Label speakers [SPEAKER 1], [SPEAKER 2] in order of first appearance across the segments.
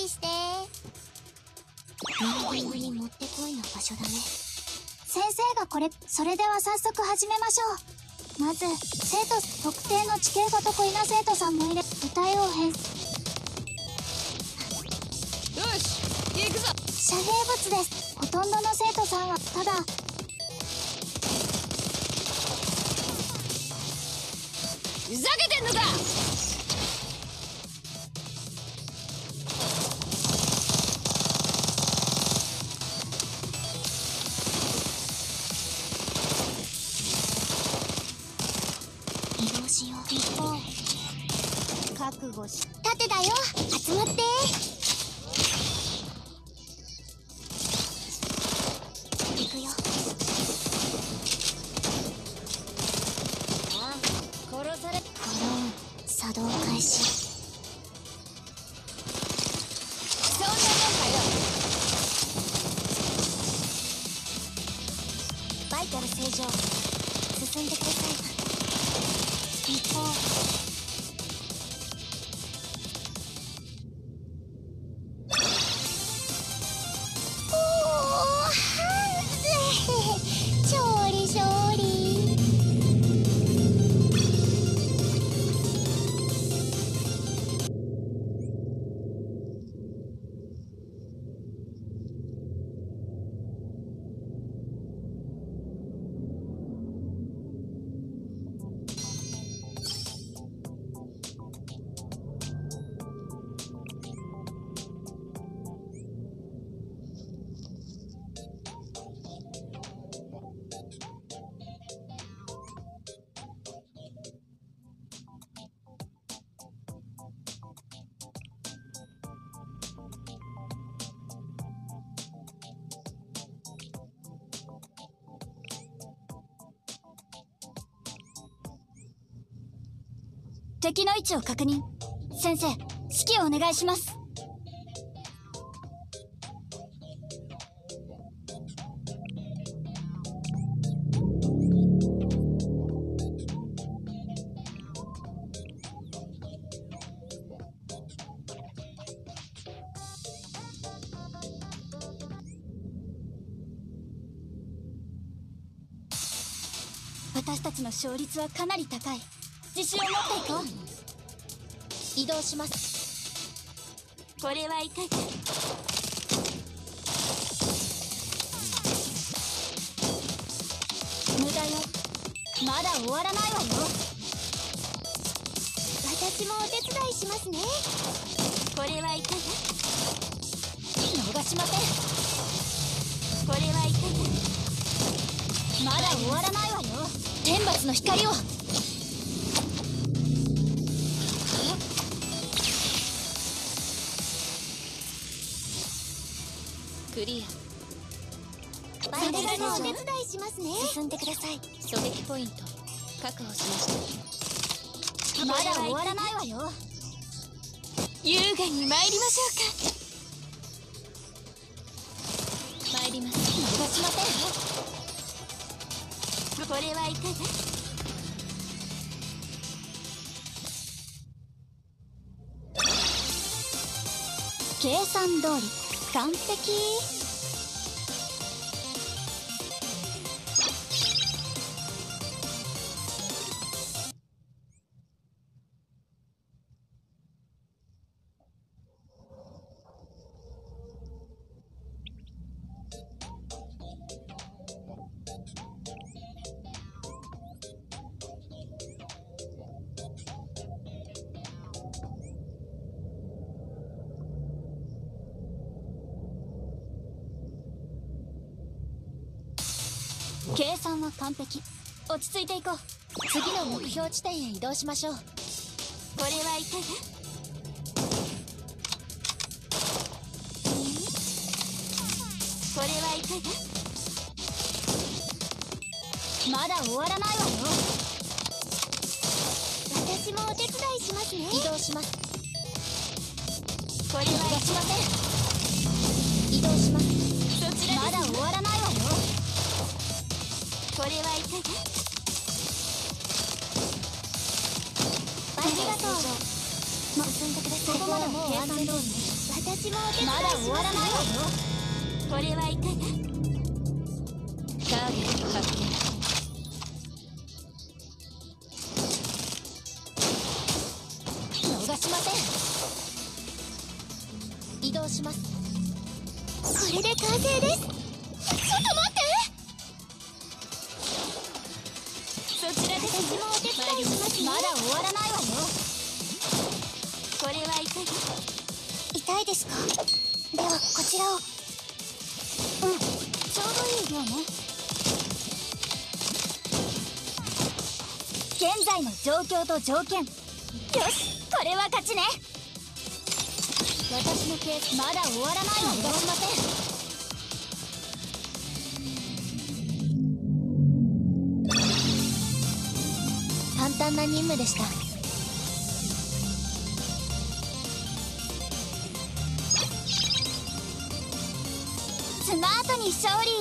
[SPEAKER 1] 理して。ミーティングにもってこいの場所だね。先生がそれでは早速始めましょう。まず生徒特定の地形が得意な生徒さんも入れ、歌いを編。よ
[SPEAKER 2] し行くぞ。
[SPEAKER 1] 遮蔽物です。ほとんどの生徒さんはただ
[SPEAKER 2] ふざけてんのか。
[SPEAKER 1] 移動しよう。一方覚悟し。盾だよ、集まって。行くよ。
[SPEAKER 2] ああ、殺され。
[SPEAKER 1] ドローン作動開始。
[SPEAKER 2] そんなもんかよ。
[SPEAKER 1] バイタル正常。進んでください。一方勝利勝利。
[SPEAKER 3] 敵の位置を確認。先生、指揮をお願いします。私たちの勝率はかなり高い。自信を持っていこう。
[SPEAKER 1] 移動します。
[SPEAKER 3] これはいかが。無駄よ。まだ終わらないわよ。
[SPEAKER 1] 私もお手伝いしますね。
[SPEAKER 3] これはいかが。
[SPEAKER 1] 逃しません。
[SPEAKER 3] これはいかが。まだ終わらないわよ。天罰の光を。
[SPEAKER 2] クリ
[SPEAKER 1] バイタルもお手伝いしますね。進んでください。
[SPEAKER 2] ア。狙撃ポイント確保しました。
[SPEAKER 3] まだ終わらないわよ。優雅に参りましょうか。
[SPEAKER 2] 参ります。
[SPEAKER 3] 逃しません。これはいかが。計算通り完璧。計算は完璧。落ち着いていこう。
[SPEAKER 1] 次の目標地点へ移動しましょう。
[SPEAKER 3] これはいかが。これはいかが。まだ終わらないわよ。
[SPEAKER 1] 私もお手伝いしますね。移動します。
[SPEAKER 3] これはいかが。
[SPEAKER 1] しません。移動します。
[SPEAKER 3] そちらまだ終わらないわよ。これはいかが。
[SPEAKER 1] ありがとう。進んでください。
[SPEAKER 3] ここまでもう
[SPEAKER 1] 計算通りね。
[SPEAKER 3] 私もお手伝いします。まだ終わらないわよ。これはいかが？
[SPEAKER 2] ターゲット発見。
[SPEAKER 3] 逃しません。移動します。これで完成です。ちょっと待って。そちらで私もお手伝いします。まだ終わらないわよ。これはいかが？痛いですか？ではこちらを。ちょうどいい量ね。現在の状況と条件。よし、これは勝ちね。私のケースまだ終わらないわよ。逃しません。簡単な任務でした。スマートに勝利。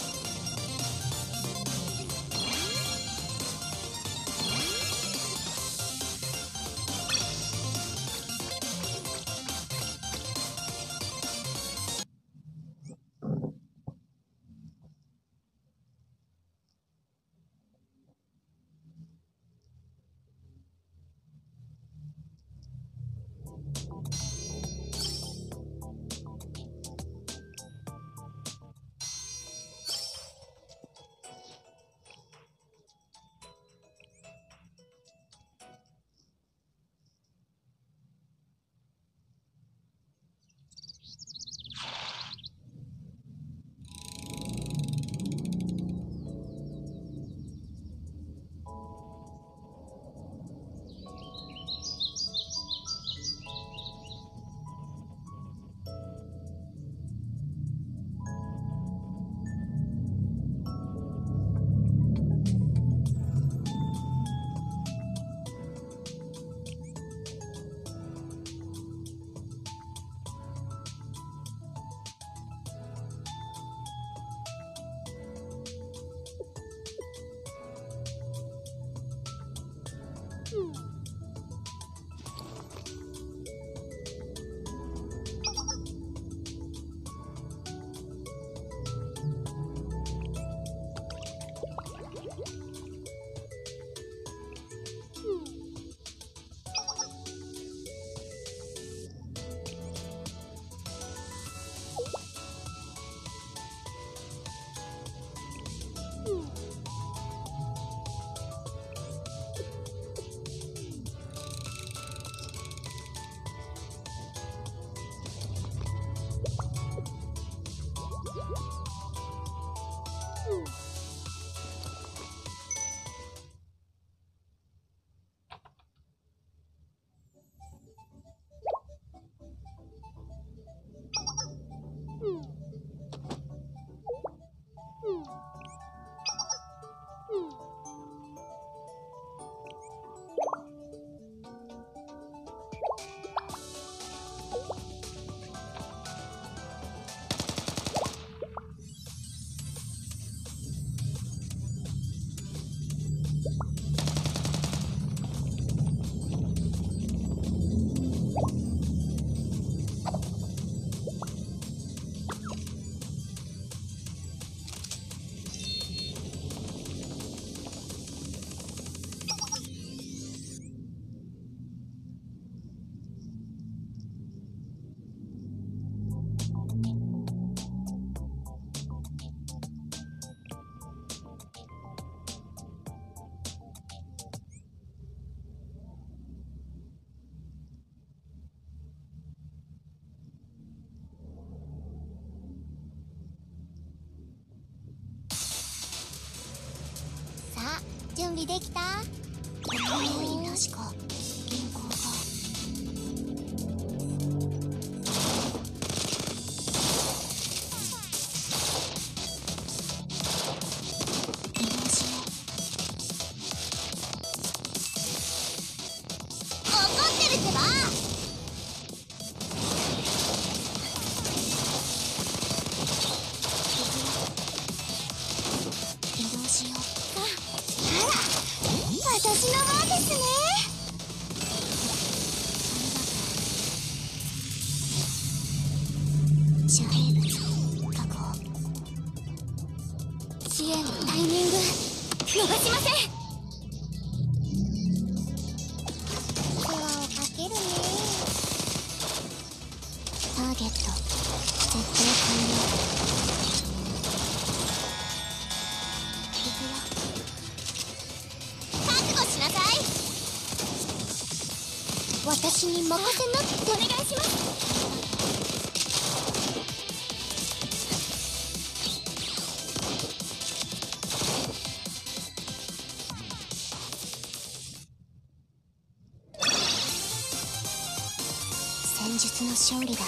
[SPEAKER 3] 準備できた？確か銀行が移動しよう。怒ってるってば。移動しよう。私遮蔽物確保。支援のタイミング逃しません。手話をかけるね。ターゲット設定完了。行くよ。覚悟しなさい。私に任せなってお願いします。戦術の勝利だ。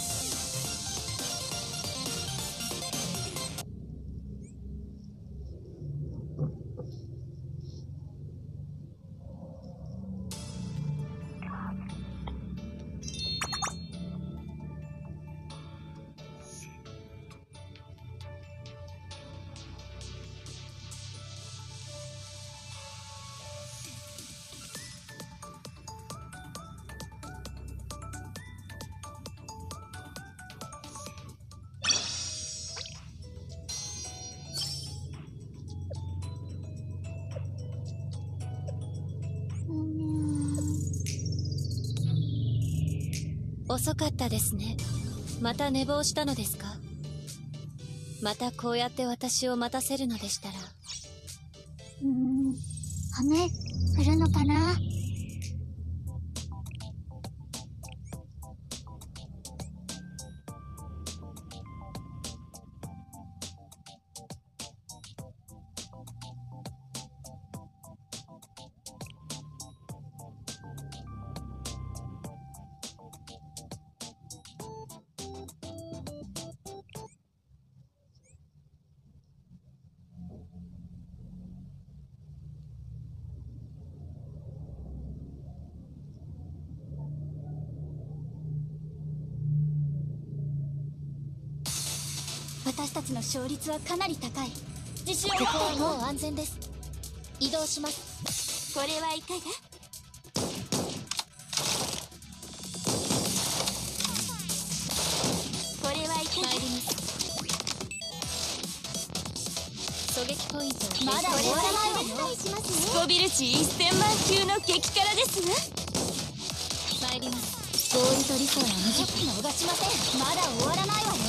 [SPEAKER 2] 遅かったですね。また寝坊したのですか？またこうやって私を待たせるのでしたら。
[SPEAKER 1] 雨降るのかな。私たちの勝率はかなり高い。自信を持って。ここはもう安全です。移動します。これはいかが？これはいかが？参ります。狙撃ポイントをまだ終わらないわよ。スコビル値1000万級の激辛ですわ。参ります。合理と理想は逃がしません。まだ終わらないわよ。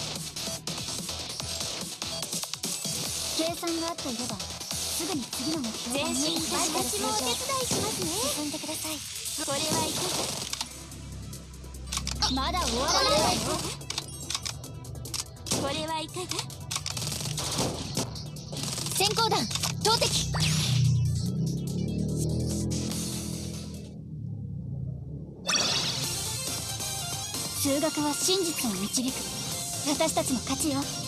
[SPEAKER 1] 計算があっていればすぐに次の目標が見える。私もお手伝いしますね。進んでください。これはいかが？まだ終わらないわよ。これはいかが？先行弾投擲。数学は真実を導く。私たちの勝ちよ。